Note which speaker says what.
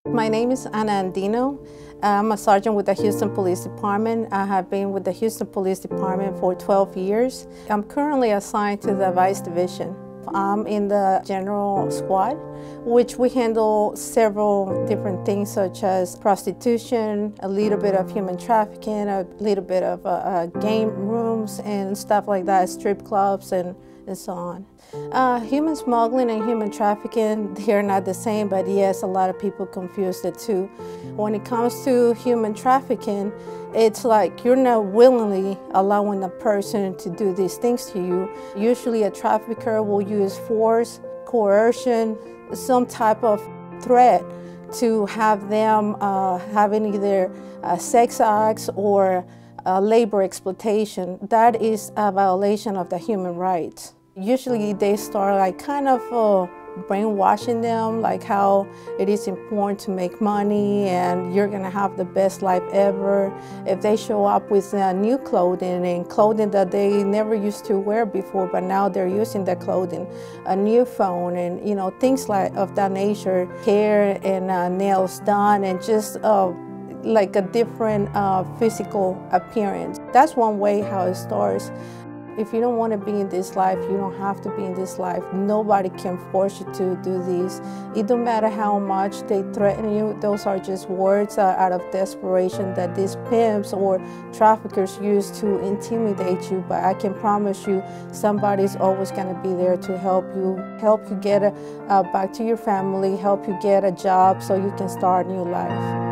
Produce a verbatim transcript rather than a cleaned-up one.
Speaker 1: My name is Andino. I'm a sergeant with the Houston Police Department. I have been with the Houston Police Department for twelve years. I'm currently assigned to the Vice Division. I'm in the General Squad, which we handle several different things such as prostitution, a little bit of human trafficking, a little bit of uh, uh, game rooms and stuff like that, strip clubs and, and so on. Uh, human smuggling and human trafficking, they're not the same, but yes, a lot of people confuse the two. When it comes to human trafficking, it's like you're not willingly allowing a person to do these things to you. Usually a trafficker will use force, coercion, some type of threat to have them uh, having either uh, sex acts or uh, labor exploitation. That is a violation of the human rights. Usually they start like kind of uh, brainwashing them, like how it is important to make money and you're gonna have the best life ever. If they show up with uh, new clothing and clothing that they never used to wear before, but now they're using that clothing, a new phone and you know things like of that nature, hair and uh, nails done and just uh, like a different uh, physical appearance. That's one way how it starts. If you don't want to be in this life, you don't have to be in this life. Nobody can force you to do this. It don't matter how much they threaten you. Those are just words uh, out of desperation that these pimps or traffickers use to intimidate you. But I can promise you, somebody's always going to be there to help you, help you get a, uh, back to your family, help you get a job so you can start a new life.